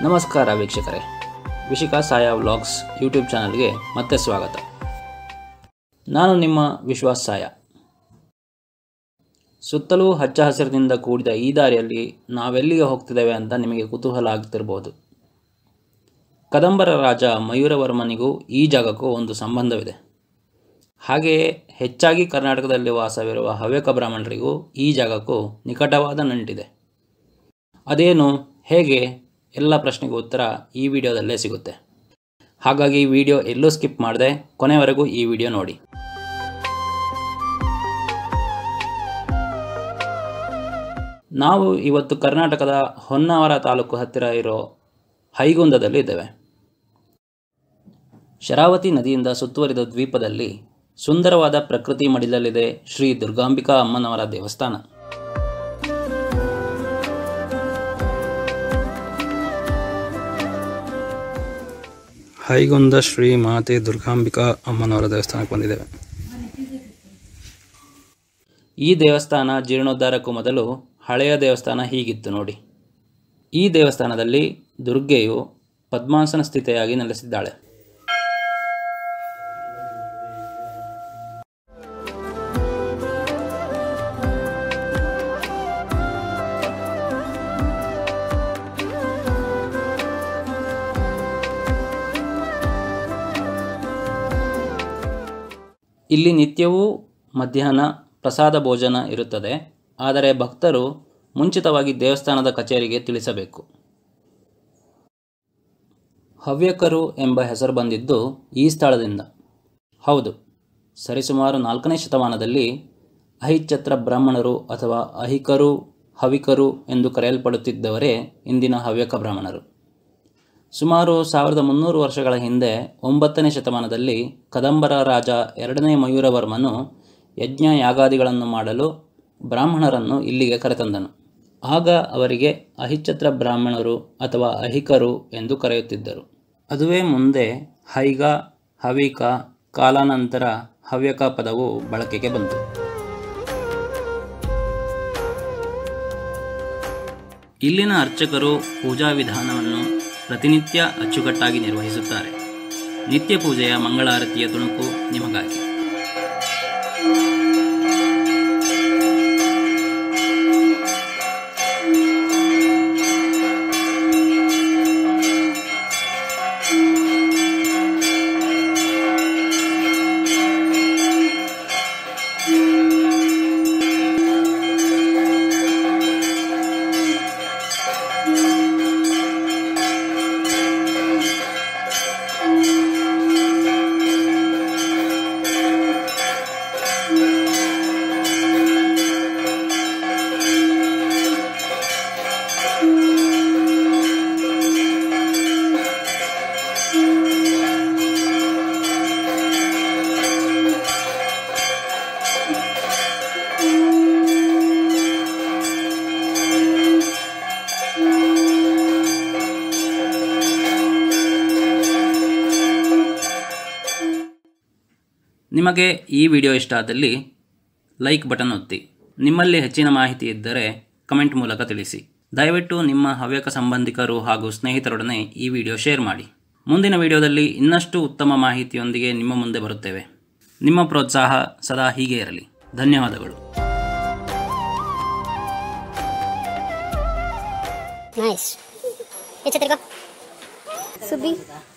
ನಮಸ್ಕಾರ ವೀಕ್ಷಕರೇ, ವಿಶಿಖಾ ಸಾಯ ವ್ಲಾಗ್ಸ್ ಯೂಟ್ಯೂಬ್ ಚಾನಲ್ಗೆ ಮತ್ತೆ ಸ್ವಾಗತ. ನಾನು ನಿಮ್ಮ ವಿಶ್ವಾಸ್ ಸಾಯ. ಸುತ್ತಲೂ ಹಚ್ಚ ಹಸಿರಿನಿಂದ ಕೂಡಿದ ಈ ದಾರಿಯಲ್ಲಿ ನಾವೆಲ್ಲಿಗೆ ಹೋಗ್ತಿದ್ದೇವೆ ಅಂತ ನಿಮಗೆ ಕುತೂಹಲ ಆಗ್ತಿರ್ಬೋದು. ಕದಂಬರ ರಾಜ ಮಯೂರವರ್ಮನಿಗೂ ಈ ಜಾಗಕ್ಕೂ ಒಂದು ಸಂಬಂಧವಿದೆ. ಹಾಗೆಯೇ ಹೆಚ್ಚಾಗಿ ಕರ್ನಾಟಕದಲ್ಲಿ ವಾಸವಿರುವ ಹವ್ಯಕ ಬ್ರಾಹ್ಮಣರಿಗೂ ಈ ಜಾಗಕ್ಕೂ ನಿಕಟವಾದ ನಂಟಿದೆ. ಅದೇನು, ಹೇಗೆ ಎಲ್ಲ ಪ್ರಶ್ನೆಗೂ ಉತ್ತರ ಈ ವಿಡಿಯೋದಲ್ಲೇ ಸಿಗುತ್ತೆ. ಹಾಗಾಗಿ ಈ ವಿಡಿಯೋ ಎಲ್ಲೂ ಸ್ಕಿಪ್ ಮಾಡದೆ ಕೊನೆವರೆಗೂ ಈ ವಿಡಿಯೋ ನೋಡಿ. ನಾವು ಇವತ್ತು ಕರ್ನಾಟಕದ ಹೊನ್ನಾವರ ತಾಲೂಕು ಹತ್ತಿರ ಇರೋ ಹೈಗುಂದದಲ್ಲಿ ಇದ್ದೇವೆ. ಶರಾವತಿ ನದಿಯಿಂದ ಸುತ್ತುವರಿದ ದ್ವೀಪದಲ್ಲಿ ಸುಂದರವಾದ ಪ್ರಕೃತಿ ಮಡಿಲಲ್ಲಿದೆ ಶ್ರೀ ದುರ್ಗಾಂಬಿಕಾ ಅಮ್ಮನವರ ದೇವಸ್ಥಾನ. ಹೈಗುಂದ ಶ್ರೀ ಮಾತೆ ದುರ್ಗಾಂಬಿಕಾ ಅಮ್ಮನವರ ದೇವಸ್ಥಾನಕ್ಕೆ ಬಂದಿದ್ದೇವೆ. ಈ ದೇವಸ್ಥಾನ ಜೀರ್ಣೋದ್ಧಾರಕ್ಕೂ ಮೊದಲು ಹಳೆಯ ದೇವಸ್ಥಾನ ಹೀಗಿತ್ತು ನೋಡಿ. ಈ ದೇವಸ್ಥಾನದಲ್ಲಿ ದುರ್ಗೆಯು ಪದ್ಮಾಸನ ಸ್ಥಿತಿಯಾಗಿ ನೆಲೆಸಿದ್ದಾಳೆ. ಇಲ್ಲಿ ನಿತ್ಯವೂ ಮಧ್ಯಾಹ್ನ ಪ್ರಸಾದ ಭೋಜನ ಇರುತ್ತದೆ. ಆದರೆ ಭಕ್ತರು ಮುಂಚಿತವಾಗಿ ದೇವಸ್ಥಾನದ ಕಚೇರಿಗೆ ತಿಳಿಸಬೇಕು. ಹವ್ಯಕರು ಎಂಬ ಹೆಸರು ಬಂದಿದ್ದು ಈ ಸ್ಥಳದಿಂದ. ಹೌದು, ಸರಿಸುಮಾರು 4ನೇ ಶತಮಾನದಲ್ಲಿ ಅಹಿಚ್ಛತ್ರ ಬ್ರಾಹ್ಮಣರು ಅಥವಾ ಅಹಿಕರು, ಹವಿಕರು ಎಂದು ಕರೆಯಲ್ಪಡುತ್ತಿದ್ದವರೇ ಇಂದಿನ ಹವ್ಯಕ ಬ್ರಾಹ್ಮಣರು. ಸುಮಾರು 1300 ವರ್ಷಗಳ ಹಿಂದೆ 9ನೇ ಶತಮಾನದಲ್ಲಿ ಕದಂಬರ ರಾಜ 2ನೇ ಮಯೂರವರ್ಮನು ಯಜ್ಞ ಯಾಗಾದಿಗಳನ್ನು ಮಾಡಲು ಬ್ರಾಹ್ಮಣರನ್ನು ಇಲ್ಲಿಗೆ ಕರೆತಂದನು. ಆಗ ಅವರಿಗೆ ಅಹಿಚ್ಛತ್ರ ಬ್ರಾಹ್ಮಣರು ಅಥವಾ ಅಹಿಕರು ಎಂದು ಕರೆಯುತ್ತಿದ್ದರು. ಅದುವೇ ಮುಂದೆ ಹೈಗ, ಹವಿಕ, ಕಾಲಾನಂತರ ಹವ್ಯಕ ಪದವು ಬಳಕೆಗೆ ಬಂತು. ಇಲ್ಲಿನ ಅರ್ಚಕರು ಪೂಜಾ ವಿಧಾನವನ್ನು ಪ್ರತಿನಿತ್ಯ ಅಚ್ಚುಕಟ್ಟಾಗಿ ನಿರ್ವಹಿಸುತ್ತಾರೆ. ನಿತ್ಯ ಪೂಜೆಯ ಮಂಗಳಾರತಿಯ ತುಣುಕು ನಿಮಗಾಗಿ. ನಿಮಗೆ ಈ ವಿಡಿಯೋ ಇಷ್ಟ ಆದಲ್ಲಿ ಲೈಕ್ ಬಟನ್ ಒತ್ತಿ. ನಿಮ್ಮಲ್ಲಿ ಹೆಚ್ಚಿನ ಮಾಹಿತಿ ಇದ್ದರೆ ಕಮೆಂಟ್ ಮೂಲಕ ತಿಳಿಸಿ. ದಯವಿಟ್ಟು ನಿಮ್ಮ ಹವ್ಯಕ ಸಂಬಂಧಿಕರು ಹಾಗೂ ಸ್ನೇಹಿತರೊಡನೆ ಈ ವಿಡಿಯೋ ಶೇರ್ ಮಾಡಿ. ಮುಂದಿನ ವಿಡಿಯೋದಲ್ಲಿ ಇನ್ನಷ್ಟು ಉತ್ತಮ ಮಾಹಿತಿಯೊಂದಿಗೆ ನಿಮ್ಮ ಮುಂದೆ ಬರುತ್ತೇವೆ. ನಿಮ್ಮ ಪ್ರೋತ್ಸಾಹ ಸದಾ ಹೀಗೆ ಇರಲಿ. ಧನ್ಯವಾದಗಳು. Nice. Subi.